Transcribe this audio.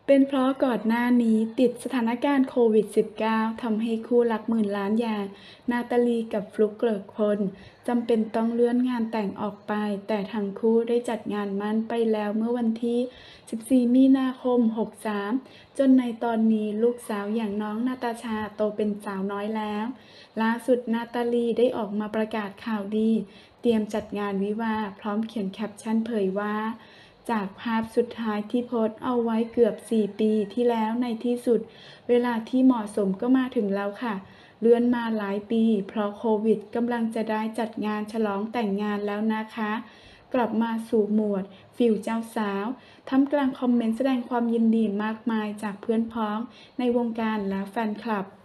เป็นเพราะก่อนหน้านี้ติดสถานการณ์โควิด -19 ทำให้คู่รักหมื่นล้านอย่างนาตาลีกับฟลุ๊กเกิกพลจำเป็นต้องเลื่อนงานแต่งออกไป แต่ทั้งคู่ได้จัดงานมั่นไปแล้วเมื่อวันที่ 14 มีนาคม 63 จนในตอนนี้ลูกสาวอย่างน้องนาตาชาโตเป็นสาวน้อยแล้ว ล่าสุดนาตาลีได้ออกมาประกาศข่าวดี เตรียมจัดงานวิวาห์พร้อมเขียนแคปชั่นเผยว่า จากภาพสุดท้ายที่โพสต์เอาไว้เกือบ 4 ปีที่แล้วในที่สุด เวลาที่เหมาะสมก็มาถึงแล้วค่ะ เลื่อนมาหลายปีเพราะโควิดกำลังจะได้จัดงานฉลองแต่งงานแล้วนะคะ กลับมาสู่โหมดฟิลเจ้าสาวท่ามกลางคอมเมนต์แสดงความยินดีมากมายจากเพื่อนพ้องในวงการและแฟนคลับ